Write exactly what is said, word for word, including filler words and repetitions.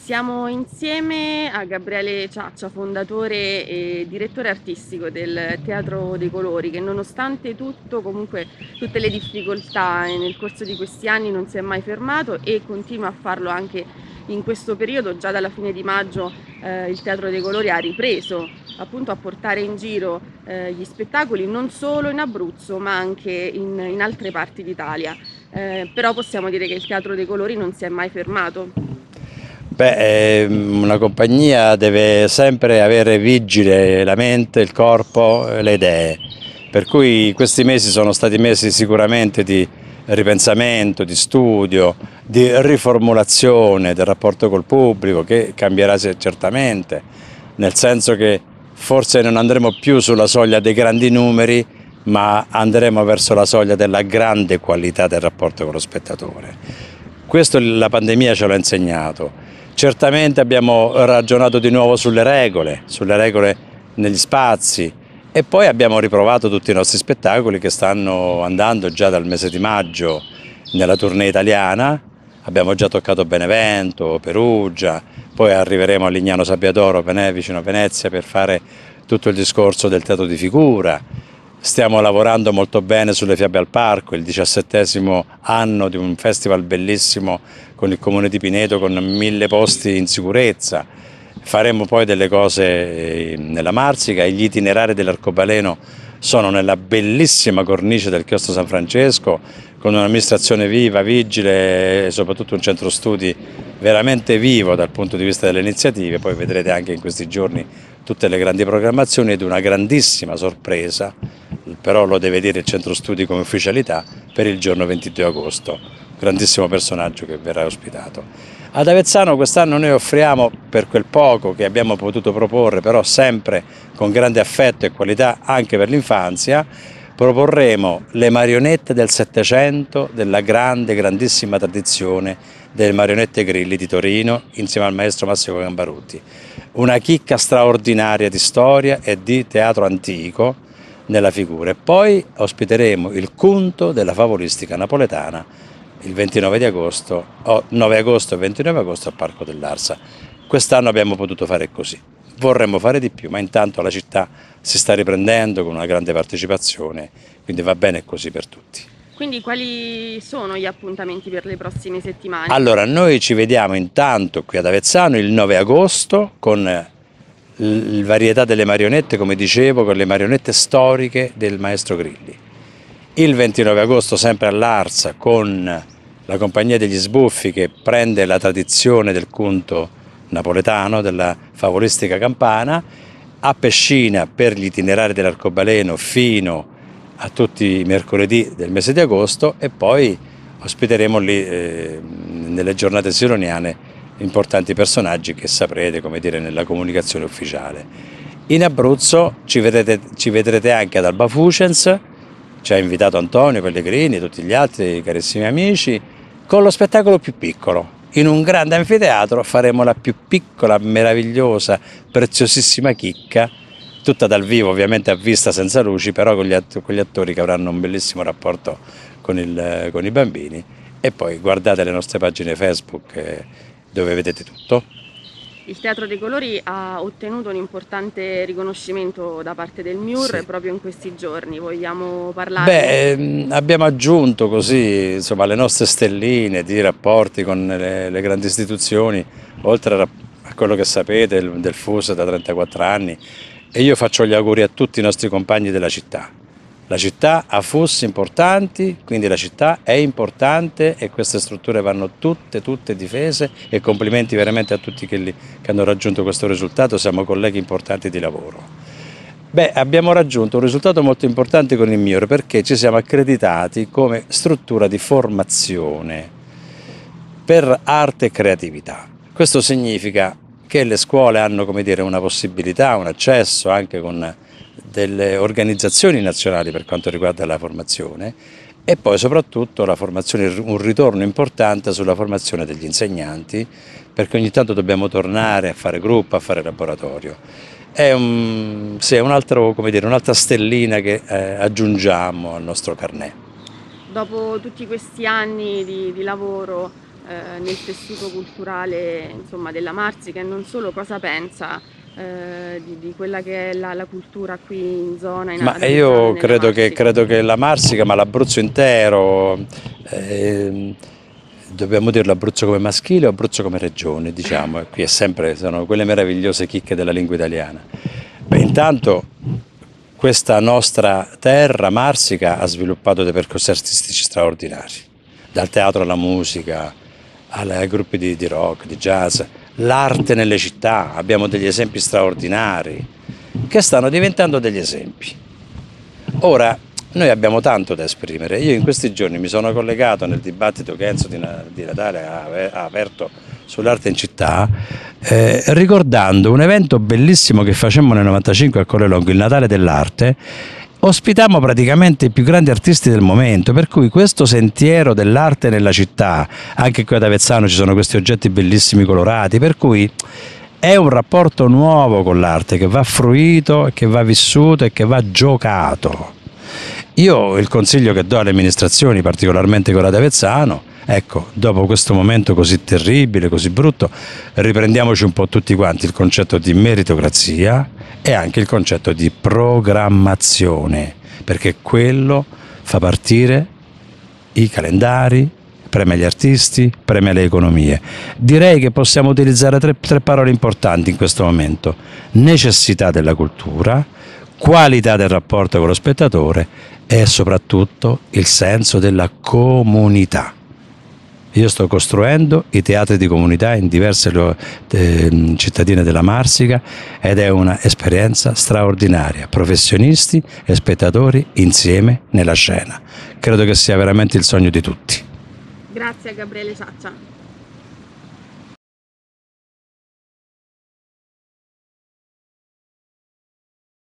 Siamo insieme a Gabriele Ciaccia, fondatore e direttore artistico del Teatro dei Colori, che nonostante tutto, comunque tutte le difficoltà nel corso di questi anni non si è mai fermato e continua a farlo anche in questo periodo. Già dalla fine di maggio eh, il Teatro dei Colori ha ripreso appunto a portare in giro eh, gli spettacoli non solo in Abruzzo ma anche in, in altre parti d'Italia. Eh, però possiamo dire che il Teatro dei Colori non si è mai fermato. Beh, ehm, una compagnia deve sempre avere vigile la mente, il corpo, eh, le idee, per cui questi mesi sono stati mesi sicuramente di ripensamento, di studio, di riformulazione del rapporto col pubblico che cambierà certamente, nel senso che forse non andremo più sulla soglia dei grandi numeri, ma andremo verso la soglia della grande qualità del rapporto con lo spettatore. Questo la pandemia ce l'ha insegnato. Certamente abbiamo ragionato di nuovo sulle regole, sulle regole negli spazi e poi abbiamo riprovato tutti i nostri spettacoli che stanno andando già dal mese di maggio nella tournée italiana. Abbiamo già toccato Benevento, Perugia, poi arriveremo a Lignano Sabbiadoro, vicino a Venezia, per fare tutto il discorso del teatro di figura. Stiamo lavorando molto bene sulle Fiabe al Parco, il diciassettesimo anno di un festival bellissimo con il Comune di Pineto, con mille posti in sicurezza. Faremo poi delle cose nella Marsica e gli itinerari dell'Arcobaleno sono nella bellissima cornice del Chiostro San Francesco, con un'amministrazione viva, vigile e soprattutto un centro studi veramente vivo dal punto di vista delle iniziative. Poi vedrete anche in questi giorni tutte le grandi programmazioni ed una grandissima sorpresa, però lo deve dire il centro studi come ufficialità, per il giorno ventidue agosto, grandissimo personaggio che verrà ospitato. Ad Avezzano quest'anno noi offriamo, per quel poco che abbiamo potuto proporre, però sempre con grande affetto e qualità anche per l'infanzia, proporremo le marionette del Settecento, della grande, grandissima tradizione delle marionette Grilli di Torino, insieme al maestro Massimo Gambarutti. Una chicca straordinaria di storia e di teatro antico nella figura. E poi ospiteremo il Cunto della favolistica napoletana il ventinove di agosto, o nove agosto e ventinove agosto al Parco dell'Arsa. Quest'anno abbiamo potuto fare così. Vorremmo fare di più, ma intanto la città si sta riprendendo con una grande partecipazione, quindi va bene così per tutti. Quindi quali sono gli appuntamenti per le prossime settimane? Allora, noi ci vediamo intanto qui ad Avezzano il nove agosto con il Varietà delle marionette, come dicevo, con le marionette storiche del maestro Grilli. Il ventinove agosto sempre all'Arsa con la Compagnia degli Sbuffi, che prende la tradizione del Cunto napoletano, della favolistica campana, a Pescina per gli itinerari dell'Arcobaleno fino a tutti i mercoledì del mese di agosto, e poi ospiteremo lì eh, nelle giornate sironiane importanti personaggi che saprete, come dire, nella comunicazione ufficiale. In Abruzzo ci vedrete, ci vedrete anche ad Alba Fucens, ci ha invitato Antonio Pellegrini e tutti gli altri carissimi amici, con lo spettacolo più piccolo. In un grande anfiteatro faremo la più piccola, meravigliosa, preziosissima chicca, tutta dal vivo, ovviamente a vista senza luci, però con gli, att con gli attori che avranno un bellissimo rapporto con, il, con i bambini. E poi guardate le nostre pagine Facebook eh, dove vedete tutto. Il Teatro dei Colori ha ottenuto un importante riconoscimento da parte del M I U R, sì, proprio in questi giorni. Vogliamo parlare? Beh, abbiamo aggiunto così, insomma, le nostre stelline di rapporti con le, le grandi istituzioni, oltre a, a quello che sapete del F U S da trentaquattro anni, e io faccio gli auguri a tutti i nostri compagni della città. La città ha F U S importanti, quindi la città è importante e queste strutture vanno tutte, tutte difese, e complimenti veramente a tutti quelli che hanno raggiunto questo risultato, siamo colleghi importanti di lavoro. Beh, abbiamo raggiunto un risultato molto importante con il M I U R perché ci siamo accreditati come struttura di formazione per arte e creatività. Questo significa che le scuole hanno, come dire, una possibilità, un accesso anche con delle organizzazioni nazionali per quanto riguarda la formazione, e poi soprattutto la formazione, un ritorno importante sulla formazione degli insegnanti, perché ogni tanto dobbiamo tornare a fare gruppo, a fare laboratorio. È un, sì, un altro, come dire, un'altra stellina che eh, aggiungiamo al nostro carnet. Dopo tutti questi anni di, di lavoro, eh, nel tessuto culturale, insomma, della Marsica, e non solo, cosa pensa eh, di, di quella che è la, la cultura qui in zona, in Ma ad Avezzano e io nella credo che, Marsica? credo che la Marsica, ma l'Abruzzo intero, ehm, dobbiamo dirlo Abruzzo come maschile o Abruzzo come regione, diciamo, e qui è sempre, sono quelle meravigliose chicche della lingua italiana. Beh, intanto questa nostra terra, Marsica, ha sviluppato dei percorsi artistici straordinari, dal teatro alla musica, alle- ai gruppi di, di rock, di jazz, l'arte nelle città, abbiamo degli esempi straordinari che stanno diventando degli esempi. Ora, noi abbiamo tanto da esprimere. Io in questi giorni mi sono collegato nel dibattito che Enzo di, Na- di Natale ha, ha aperto sull'arte in città, eh, ricordando un evento bellissimo che facemmo nel novantacinque a Colle Longo, il Natale dell'Arte. Ospitammo praticamente i più grandi artisti del momento, per cui questo sentiero dell'arte nella città, anche qui ad Avezzano ci sono questi oggetti bellissimi colorati, per cui è un rapporto nuovo con l'arte che va fruito, che va vissuto e che va giocato. Io il consiglio che do alle amministrazioni, particolarmente quella di Avezzano, ecco, dopo questo momento così terribile, così brutto, riprendiamoci un po' tutti quanti il concetto di meritocrazia e anche il concetto di programmazione, perché quello fa partire i calendari, premia gli artisti, premia le economie. Direi che possiamo utilizzare tre, tre parole importanti in questo momento: necessità della cultura, qualità del rapporto con lo spettatore e soprattutto il senso della comunità. Io sto costruendo i teatri di comunità in diverse eh, cittadine della Marsica ed è un'esperienza straordinaria, professionisti e spettatori insieme nella scena. Credo che sia veramente il sogno di tutti. Grazie a Gabriele Ciaccia.